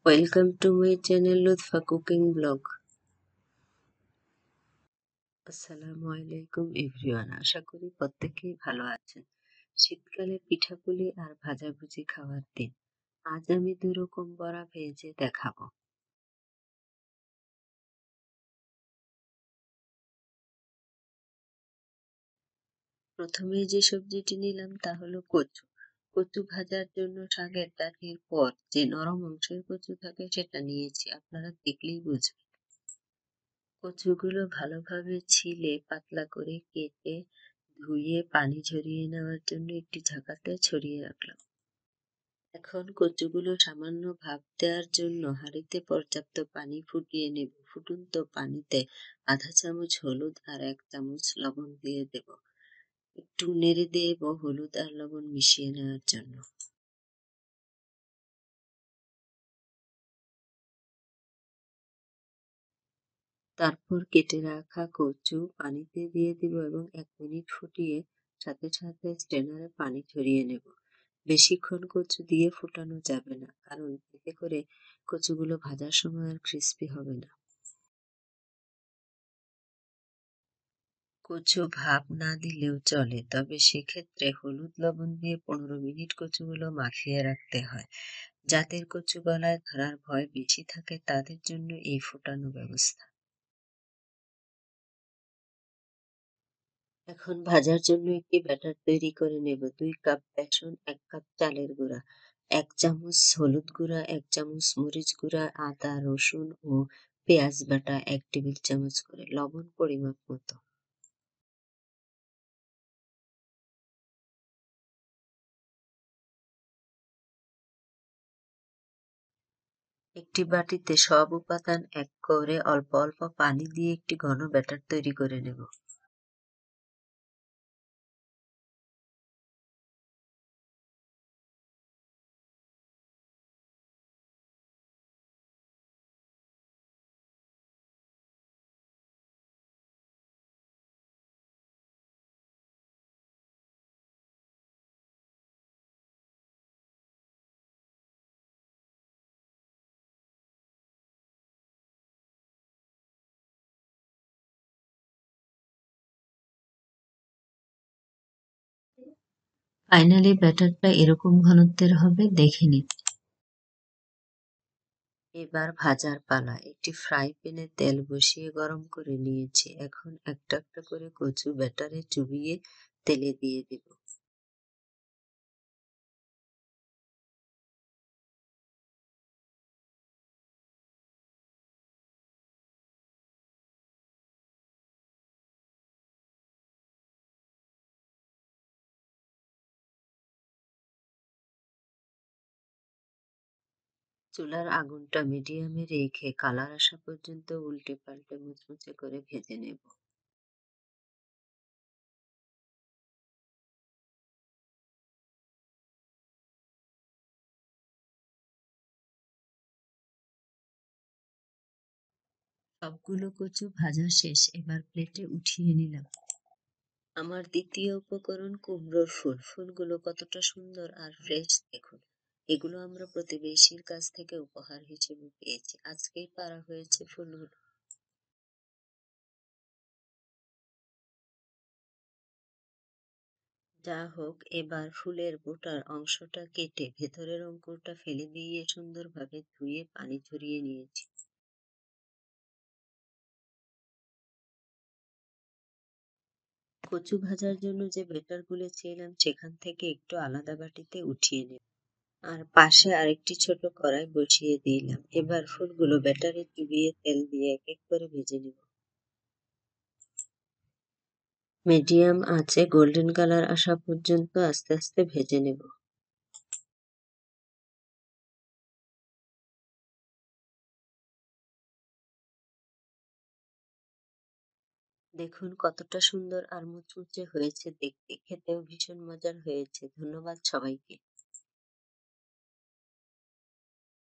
Welcome to my channel Lutfa cooking blog. আসসালামু আলাইকুম everyone, আশা করি প্রত্যেকেই ভালো আছেন। শীতকালে পিঠাপুলি আর ভাজাভুজি খাওয়ার দিন। আজ আমি 2 রকম বড়া ভেজে দেখাবো। প্রথমে যে সবজিটি নিলাম তা হলো কচু। কচু ভাজার জন্য শাকের ডাঁটির পর যে নরম অংশের কচু থাকে সেটা নিয়েছি, আপনারা দেখলেই বুঝবেন। কচুগুলো ভালোভাবে ছিলে পাতলা করে কেটে ধুয়ে পানি ঝরিয়ে নেওয়ার জন্য একটি ঝাঁকাতে ছড়িয়ে রাখলাম। এখন কচুগুলো সামান্য ভাপ দেওয়ার জন্য হাঁড়িতে পর্যাপ্ত পানি ফুটিয়ে নেব। ফুটন্ত পানিতে আধা চামচ হলুদ আর 1 চামচ লবণ দিয়ে দেব। একটু নেড়ে দেব হলুদ আর লবণ মিশিয়ে নেওয়ার জন্য। তারপর কেটে রাখা কচু পানিতে দিয়ে দিব এবং 1 মিনিট ফুটিয়ে সাথে সাথে স্ট্রেনারে পানি ঝরিয়ে নেব। বেশিক্ষণ কচু দিয়ে ফুটানো যাবে না, কারণ এতে করে কচুগুলো ভাজার সময় আর ক্রিস্পি হবে না। কচু ভাপ না দিলেও চলে, তবে সেক্ষেত্রে হলুদ লবণ দিয়ে 15 মিনিট কচুগুলো মাখিয়ে রাখতে হয়। যাদের কচু গলায় ধরার ভয় বেশি থাকে তাদের জন্য এই ফোটানো ব্যবস্থা। এখন ভাজার জন্য একটি ব্যাটার তৈরি করে নেব। 2 কাপ বেসন, 1 কাপ চালের গুঁড়া, 1 চামচ হলুদ গুঁড়া, 1 চামচ মরিচ গুঁড়া, আদা রসুন ও পেঁয়াজ বাটা 1 টেবিল চামচ করে, লবণ পরিমাপ মতো। একটি বাটিতে সব উপাদান এক করে অল্প অল্প পানি দিয়ে একটি ঘন ব্যাটার তৈরি করে নেব। ফাইনালি ব্যাটারটা এরকম ঘনত্বের হবে, দেখে নিন। এবার ভাজার পালা। একটি ফ্রাই প্যানে তেল বসিয়ে গরম করে নিয়েছি। এখন একটা একটা করে কচু ব্যাটারে চুবিয়ে তেলে দিয়ে দেব। চুলার আগুনটা মিডিয়ামে রেখে কালার আসা পর্যন্ত উল্টে পাল্টে মুচমুচে করে ভেজে নেব। সবগুলো কচু ভাজা শেষ, এবার প্লেটে উঠিয়ে নিলাম। আমার দ্বিতীয় উপকরণ কুমড়োর ফুল। ফুলগুলো কতটা সুন্দর আর ফ্রেশ দেখুন। এগুলো আমরা প্রতিবেশীর কাছ থেকে উপহার হিসেবে পেয়েছি। আজকেই পাড়া হয়েছে ফুলগুলো। যা হোক, এবার ফুলের বোটার অংশটা কেটে ভেতরের অঙ্কুরটা ফেলে দিয়ে সুন্দরভাবে ধুয়ে পানি ঝরিয়ে নিয়েছি। কচু ভাজার জন্য যে ব্যাটার গুলেছিলাম সেখান থেকে একটু আলাদা বাটিতে উঠিয়ে নেব। আর পাশে আরেকটি ছোট কড়াই বসিয়ে দিলাম। এবার ফুলগুলো ব্যাটারে চুবিয়ে তেল দিয়ে এক এক করে ভেজে নেব। মিডিয়াম আঁচে গোল্ডেন কালার আসা পর্যন্ত আস্তে আস্তে ভেজে নেব। দেখুন কতটা সুন্দর আর মুচমুচে হয়েছে দেখতে, খেতেও ভীষণ মজার হয়েছে। ধন্যবাদ সবাইকে।